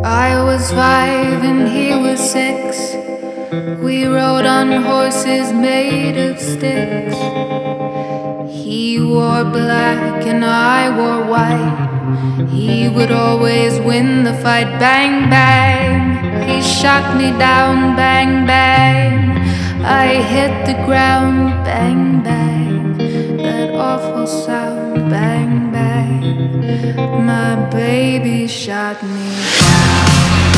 I was 5 and he was 6. We rode on horses made of sticks. He wore black and I wore white. He would always win the fight. Bang, bang, he shot me down. Bang, bang, I hit the ground. Bang, bang, that awful sound. Bang, bang, my baby shot me down.